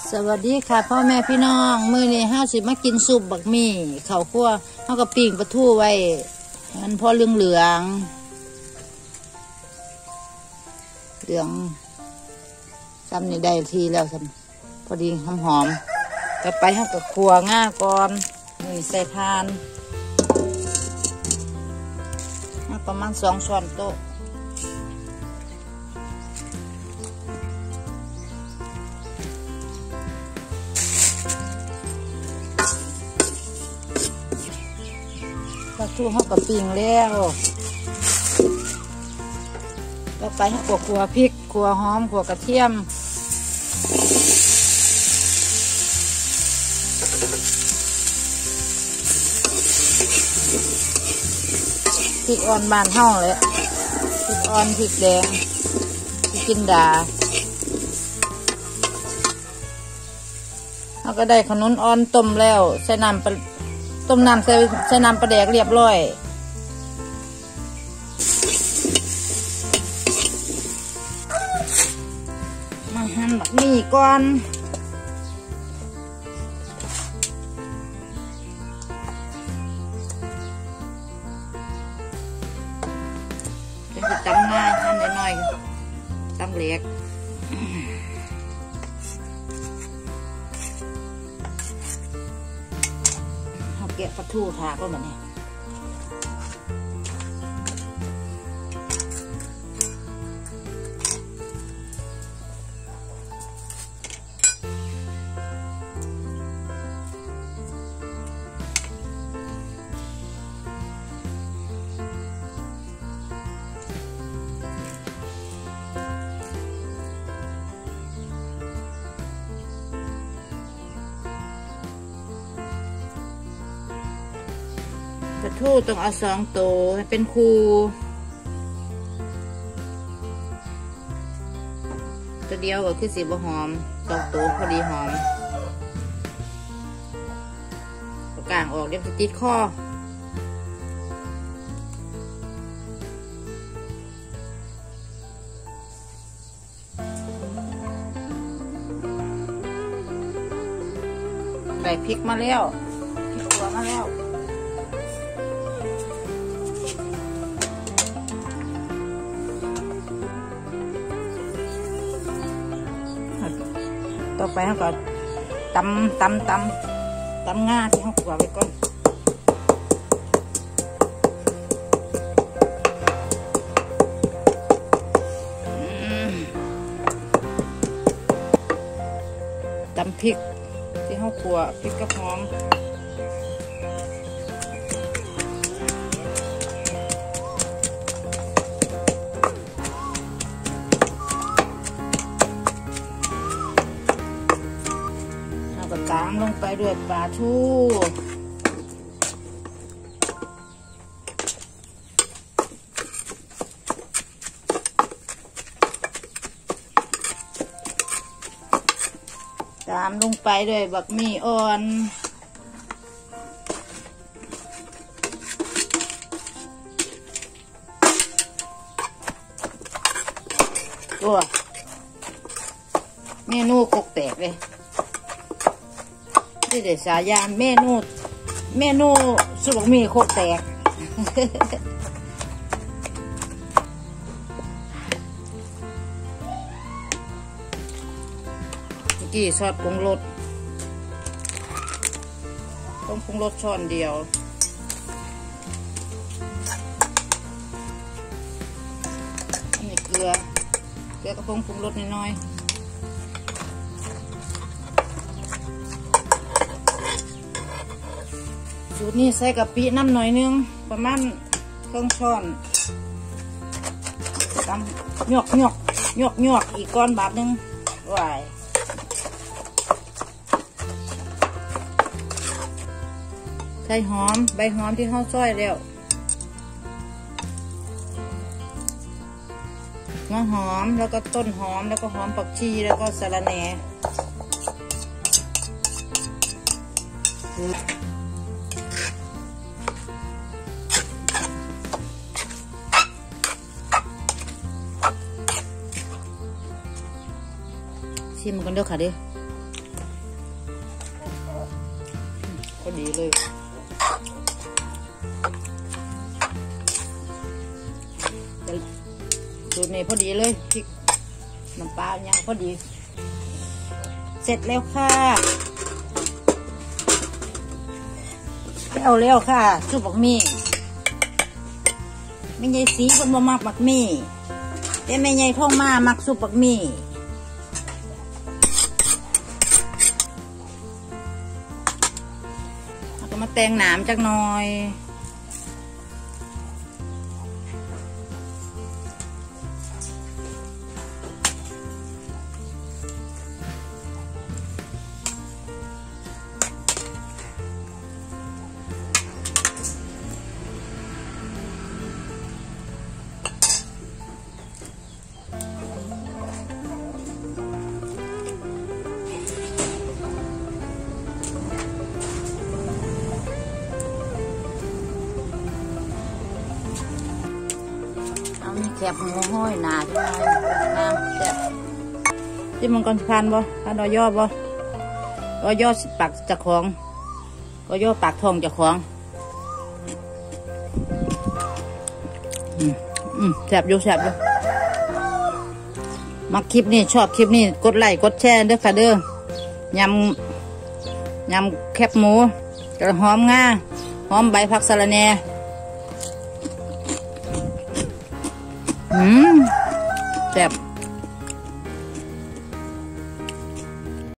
สวัสดีค่ะพ่อแม่พี่น้องมื้อนี้ห้าสิมากินซุปบักหมี่ข้าวคั่วเขาก็ปิ้งปลาทูไว้มันพอเหลืองซ้ำนี่ได้ทีแล้วซ้ำพอดีหอมๆต่อไปเขาก็คั่วง่าก่อนนี่ใส่ทานประมาณ2 ช้อนโต๊ะปลาทูเขาก็ปิ้งแล้วต่อไปเขาก็คั่วพริกคั่วหอมคั่วกระเทียมพริกอ่อนบานเฮาเลยพริกอ่อนพริกแดงพริกจินดาเขาก็ได้ขนุนอ่อนต้มแล้วใส่น้ำต้มน้ำใส่น้ำปลาแดกเรียบร้อยมาหั่นแบบนี้ก่อนเป็นสิตำง่ายหั่นน้อยๆตำเล็กแกะปลาทูทาก็แบบนี้ปลาทูต้องเอา2 ตัวให้เป็นคู่ตัวเดียวก็คือสีบหอม2 ตัวพอดีหอมกลางออกเดี๋ยวจะติดคอใส่พริกมาแล้วพริกตัวมาแล้วต่อไปเขาก็ตำง่าที่เขาขัวไว้ก่อนตำพริกที่เขาขัวพริกกระหอมตามลงไปด้วยปลาทูตามลงไปด้วยบักหมี่อ่อนตัวเมนูกกแตกเลยนี่เด็ดสายานเมนูสุบมีโคกแตกกี่ซอสปรุงรสต้องปรุงรสช้อนเดียวนี่เกลือกระพงปรุงรสน้อยสูตรนี้ใส่กะปิน้ำหน่อยนึงประมาณ2 ช้อนตำหยอกอีกก้อนบาทนึงไหวใส่หอมใบหอมที่เขาซอยแล้วหัวหอมแล้วก็ต้นหอมแล้วก็หอมผักชีแล้วก็สะระแหน่ชิมกันเด้อค่ะเด้ออดีเลยสูตรนี้พอดีเลยพริกน้ำปลายังพอดีเสร็จแล้วค่ะเอาแล้วค่ะซุปบักมี่ไม่ใหญ่สีคนบ่มักบักมี่แต่ไม่ใหญ่ท้องมามักซุปบักมี่แล้วก็มาแต่งหนามจักหน่อยแคบหมูห้อยหนาที่น้ำแซ่บที่มังกรพันบ่พันรอย่อบ่รอย่อปากจะของรอย่อปากทองจะของแซ่บอยู่แซ่บอยู่มาคลิปนี้ชอบคลิปนี้กดไลค์กดแชร์เด้อค่ะเด้อยำแคบหมูกระหอมงาหอมใบผักสะระแหน่แซ่บ